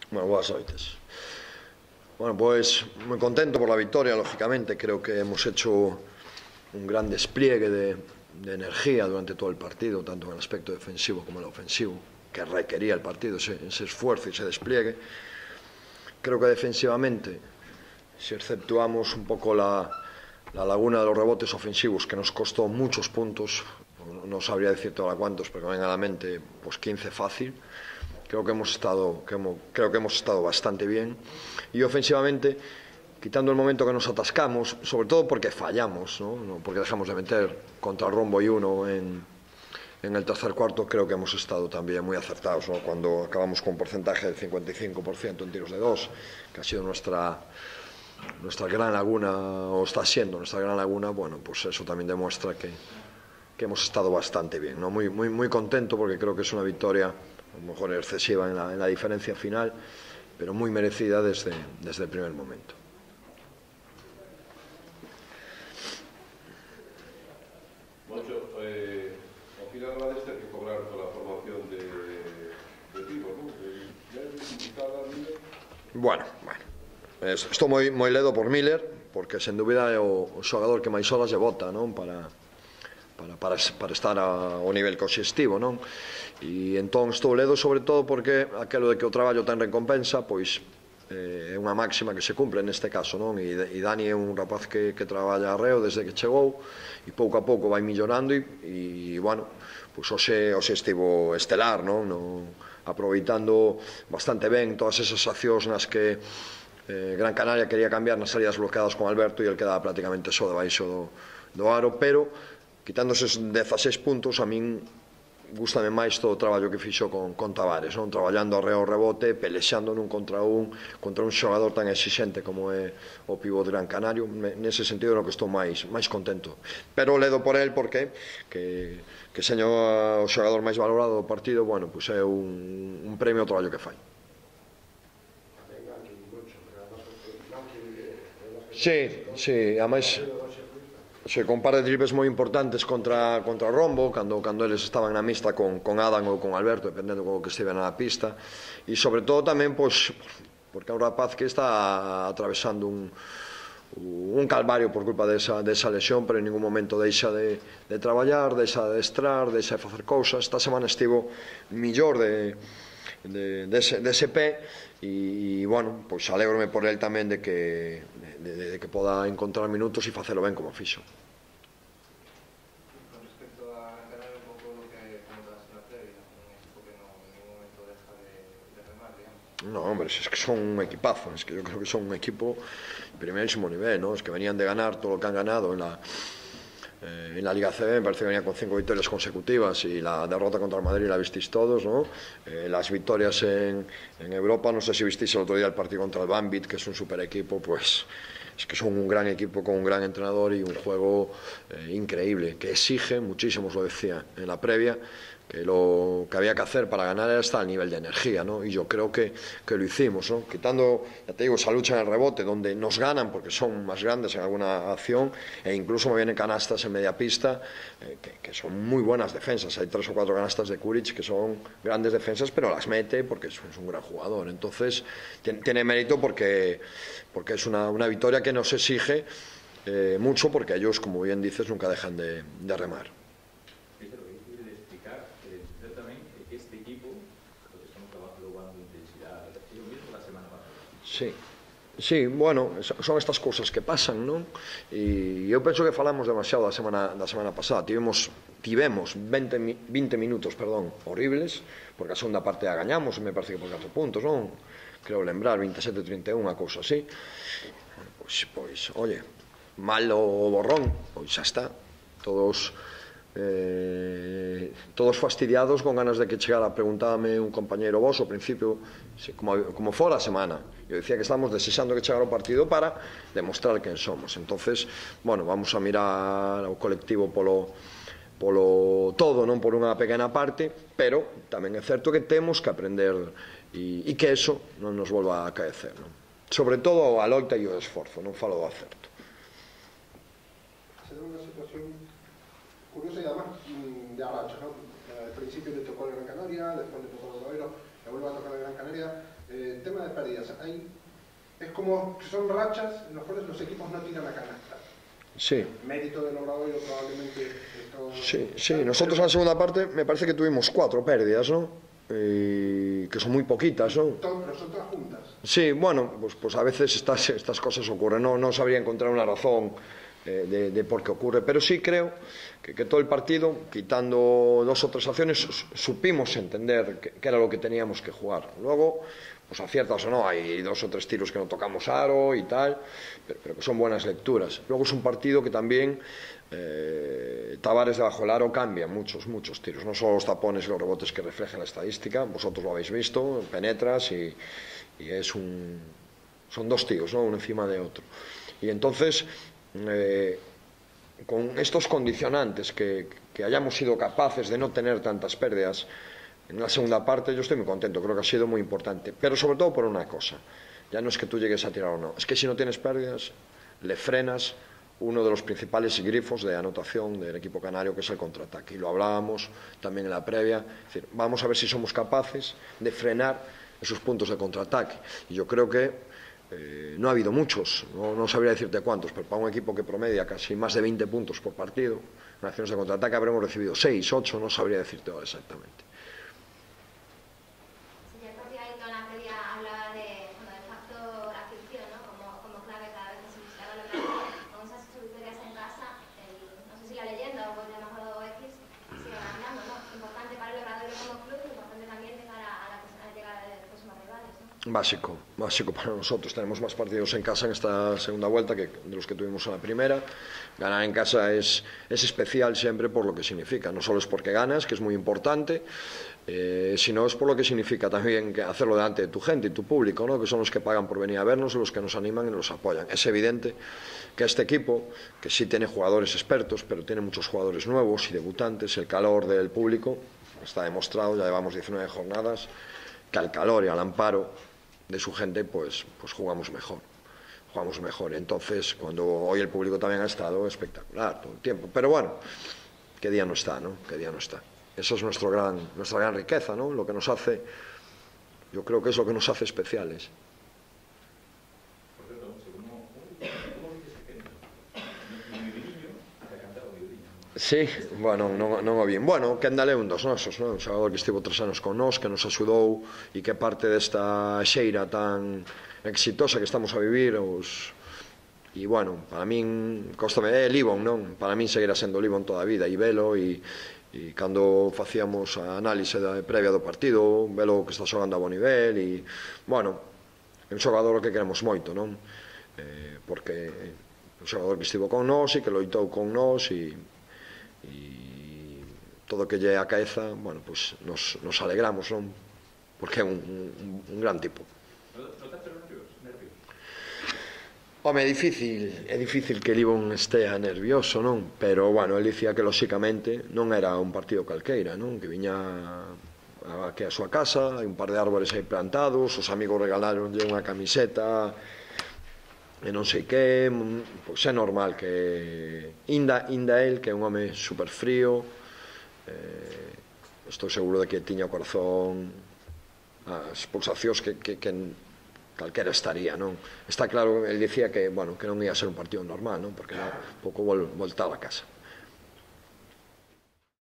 Bueno, boas noites. Bueno, pues moi contento por la victoria, lógicamente. Creo que hemos hecho un gran despliegue de energía durante todo el partido, tanto en el aspecto defensivo como en el ofensivo, que requería el partido, ese esfuerzo y ese despliegue. Creo que defensivamente, si exceptuamos un poco la laguna de los rebotes ofensivos, que nos costó muchos puntos, no sabría decirte ahora cuántos, pero que venga a la mente, pues 15 fácil. Creo que hemos estado bastante bien. Y ofensivamente, quitando el momento que nos atascamos, sobre todo porque fallamos, ¿no? Porque dejamos de meter contra Rombo y uno en el tercer cuarto, creo que hemos estado también muy acertados, ¿no? Cuando acabamos con un porcentaje del 55% en tiros de dos, que ha sido nuestra gran laguna, o está siendo nuestra gran laguna, bueno, pues eso también demuestra que hemos estado bastante bien, ¿no? Muy contento, porque creo que es una victoria a lo mejor excesiva en la diferencia final, pero muy merecida desde el primer momento. Moncho, ao final vades ter que cobrar toda a formación de Vigo, non? Bueno, estou moi ledo por Miller, porque sen dúbida é o xogador que máis horas lle bota, non? Para estar ao nivel que hoxe estivo, non? E entón estou ledo sobre todo porque aquelo de que o traballo ten recompensa, pois é unha máxima que se cumpre neste caso, non? E Dani é un rapaz que traballa arreo desde que chegou e pouco a pouco vai millorando e bueno, pois hoxe estivo estelar, non? Aproveitando bastante ben todas esas accións nas que Gran Canaria quería cambiar nas salidas bloqueadas con Alberto e el quedaba prácticamente só debaixo do aro, pero quitando eses 16 puntos, a min gústame máis todo o traballo que fixo con Tavares, non? Traballando arreo ao rebote, pelexando nun contra un xogador tan exixente como é o pivot de Gran Canario. Nese sentido é o que estou máis contento, pero ledo por el porque que seño o xogador máis valorado do partido, bueno, pois é un premio ao traballo que fai. Sí, ademais con un par de triples moi importantes contra Rombo, cando eles estaban na mixta con Adam ou con Alberto, dependendo do que estivera na pista, e sobre todo tamén pois porque é un rapaz que está atravesando un calvario por culpa desa lesión, pero en ningún momento deixa de traballar, deixa de adestrar, deixa de facer cousas. Esta semana estivo millor dese pé e, bueno, pois alégrome por el tamén de que poda encontrar minutos e facelo ben como fixo. Con respecto a ganar un pouco do que comentabas na previa, un equipo que en ningún momento deja de remar, digamos. No, hombre, es que son un equipazo, es que yo creo que son un equipo de primerísimo nivel, ¿no? Es que venían de ganar todo lo que han ganado en la Liga CB, me parece que venían con 5 victorias consecutivas y la derrota contra el Madrid la visteis todos, ¿no? Las victorias en Europa, no sé si visteis el otro día el partido contra el Banvit, que es un super equipo, pues es que son un gran equipo con un gran entrenador y un juego increíble, que exige muchísimo, os lo decía en la previa, que lo que había que hacer para ganar era estar al nivel de energía, ¿no? Y yo creo que lo hicimos, ¿no? Quitando, ya te digo, esa lucha en el rebote, donde nos ganan porque son más grandes en alguna acción, e incluso me vienen canastas en media pista, que son muy buenas defensas. Hay 3 o 4 canastas de Kuric que son grandes defensas, pero las mete porque es un gran jugador. Entonces, tiene mérito porque es una victoria que nos exige mucho, porque ellos, como bien dices, nunca dejan de remar. Sí, bueno, son estas cousas que pasan, non? E eu penso que falamos demasiado da semana pasada. Tivemos 20 minutos, horribles, porque a segunda parte a gañamos, me parece que por 4 puntos, non? Creo lembrar, 27-31, a cousa así. Pois, oye, mal o borrón, pois xa está. Todos fastidiados, con ganas de que chegara. Preguntábame un compañeiro vos ao principio como fora a semana. Eu dicía que estamos desexando que chegara o partido para demostrar quen somos. Entonces, bueno, vamos a mirar o colectivo polo todo, non por unha pequena parte, pero tamén é certo que temos que aprender e que eso non nos volva a acaecer, non? Sobre todo a loita e o esforzo, non falo do acerto. Se deu unha situación curiosa y además de arracha, ¿no? Al principio le tocó el Gran Canaria, después le tocó el Obradoiro, le vuelve a tocar el Gran Canaria. tema de pérdidas, es como que son rachas en las cuales los equipos no tiran a canasta. Sí. Mérito del Obradoiro probablemente... Sí, nosotros en la segunda parte me parece que tuvimos 4 pérdidas, ¿no? Que son muy poquitas, ¿no? Pero son todas juntas. Sí, bueno, pues a veces estas cosas ocurren, no sabría encontrar una razón de por qué ocurre, pero sí creo que todo el partido, quitando 2 o 3 acciones, supimos entender qué era lo que teníamos que jugar. Luego, pues aciertas o no, hay 2 o 3 tiros que no tocamos aro y tal, pero que son buenas lecturas. Luego es un partido que también Tavares debajo del aro cambia muchos tiros, no solo los tapones y los rebotes que reflejan la estadística, vosotros lo habéis visto, penetras y son 2 tíos, ¿no? Uno encima de otro. Y entonces, con estos condicionantes que hayamos sido capaces de no tener tantas pérdidas en la segunda parte, yo estoy muy contento, creo que ha sido muy importante, pero sobre todo por una cosa, ya no es que tú llegues a tirar o no, es que si no tienes pérdidas, le frenas uno de los principales grifos de anotación del equipo canario, que es el contraataque, y lo hablábamos también en la previa, es decir, vamos a ver si somos capaces de frenar esos puntos de contraataque, y yo creo que no ha habido muchos, no sabría decirte cuántos, pero para un equipo que promedia casi más de 20 puntos por partido, en acciones de contraataque habremos recibido 6, 8, no sabría decirte ahora exactamente. Básico para nosotros. Tenemos más partidos en casa en esta segunda vuelta que de los que tuvimos en la primera. Ganar en casa es especial siempre por lo que significa. No solo es porque ganas, que es muy importante, sino es por lo que significa también que hacerlo delante de tu gente y tu público, ¿no? Que son los que pagan por venir a vernos, los que nos animan y nos apoyan. Es evidente que este equipo, que sí tiene jugadores expertos, pero tiene muchos jugadores nuevos y debutantes, el calor del público está demostrado, ya llevamos 19 jornadas, que al calor y al amparo de su gente, pues jugamos mejor. Entonces, cuando hoy el público también ha estado espectacular todo el tiempo. Pero bueno, qué día no está, ¿no? Eso es nuestra gran riqueza, ¿no? Lo que nos hace, yo creo que es lo que nos hace especiales. Sí, bueno, non o bien. Bueno, Kendall é un dos nosos, non? Un xogador que estivo 3 anos con nós, que nos axudou e que parte desta xeira tan exitosa que estamos a vivir, e, bueno, para min, cóstame, é Libon, non? Para min seguirá sendo Libon toda a vida, e velo, e cando facíamos a análise previa do partido, velo que está xogando a bon nivel, e, bueno, é un xogador que queremos moito, non? Porque é un xogador que estivo con nós e que loitou con nós, e todo o que lle acaeza, bueno, pues nos alegramos, non? Porque é un gran tipo. Notaste nervios? Home, é difícil que Libon estea nervioso, non? Pero, bueno, el dicía que, lóxicamente, non era un partido calqueira, non? Que viña aquí a súa casa, hai un par de árbores aí plantados, os amigos regalaronlle unha camiseta e non sei que, pois é normal que inda el, que é un home super frío, estou seguro de que tiña o corazón as pulsacións que calquera estaría, non? Está claro, el dicía que, bueno, que non ia ser un partido normal, non? Porque era un pouco voltado a casa.